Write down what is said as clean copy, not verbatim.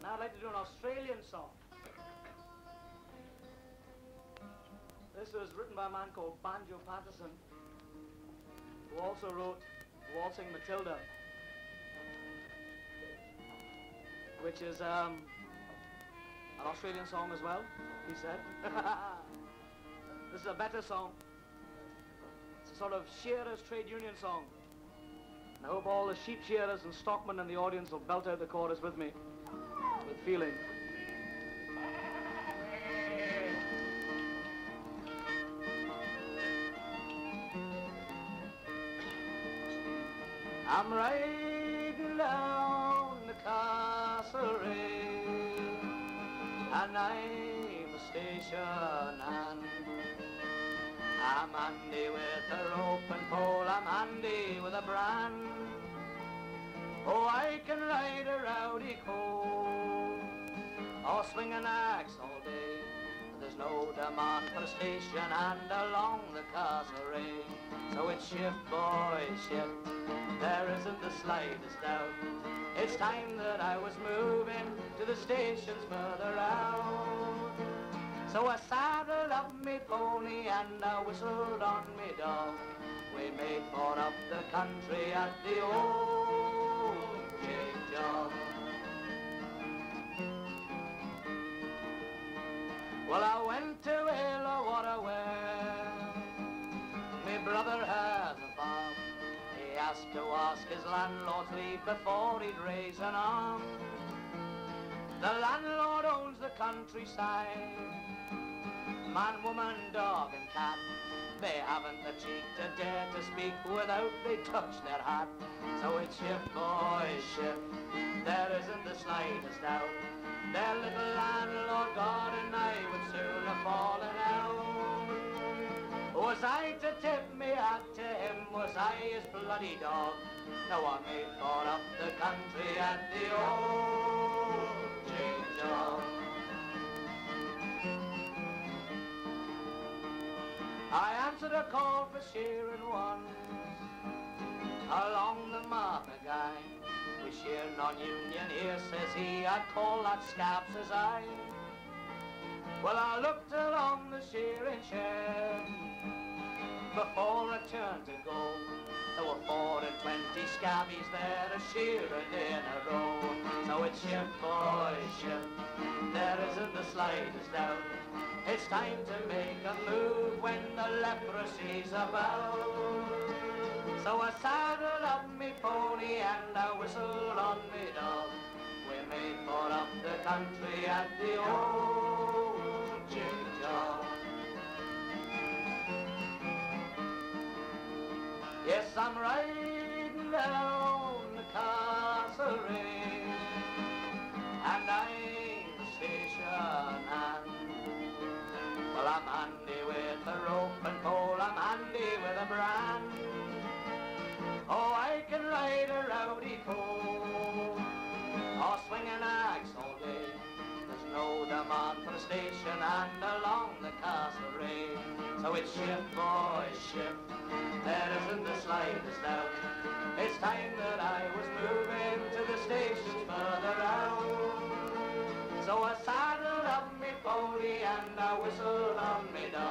I'd like to do an Australian song. This was written by a man called Banjo Patterson, who also wrote Waltzing Matilda, which is an Australian song as well, he said. This is a better song. It's a sort of shearers' trade union song. And I hope all the sheep shearers and stockmen in the audience will belt out the chorus with me, with feeling. I'm riding down the Castlereagh, and I'm a station hand. I'm handy with a rope and pole, I'm handy with a brand. Oh, I can ride a rowdy colt, or swing an axe all day. There's no demand for a station hand along the Castlereagh. So it's shift, boys, shift, there isn't the slightest doubt. It's time that I was moving to the stations further out. So I saddled up me pony and I whistled on me dog. We made for up the country at the old Jig Jog. Well, I went to Illawarra, me brother has a farm. He has to ask his landlord's leave before he'd raise an arm. The landlord owns the countryside, man, woman, dog and cat. They haven't the cheek to dare to speak without they touch their hat. So it's shift, boys, shift, there isn't the slightest doubt. Their little landlord, God and I, would soon have fallen out. Was I to tip me hat to him, was I his bloody dog? Now I made for up the country at the old Jig Jog. I answered a call for shearing once along the Martha Guy. We sheared on Union here, says he, I'd call that scab, says I. Well, I looked along the shearing shed before I turned to go. There were 4 and 20 scabbies there, a shearing in a row. So it's shift, boys, shift, there isn't the slightest doubt. It's time to make a move when the leprosy's about. So I saddled up me pony and I whistled on me dog. We made for up the country at the old Jig Jog. Yes, I'm riding down the Castlereagh, and I'm the station hand. Well, I'm handy with a rope and pole, I'm handy with a brand. Oh, I can ride a rowdy colt, or swing an axe all day. There's no demand for a station hand along the Castlereagh. So it's shift, boys, shift, there isn't the slightest doubt. It's time that I was moving to the stations further out. So I saddled up me pony and I whistled on me dog.